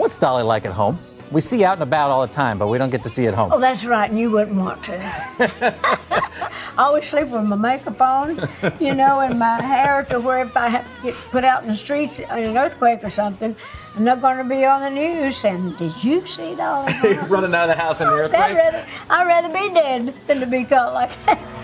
What's Dolly like at home? We see out and about all the time, but we don't get to see at home. Oh, that's right, and you wouldn't want to. I always sleep with my makeup on, you know, and my hair to where if I have to get put out in the streets in an earthquake or something, I'm not going to be on the news saying, "Did you see Dolly?" Running out of the house in the earthquake? I'd rather be dead than to be caught like that.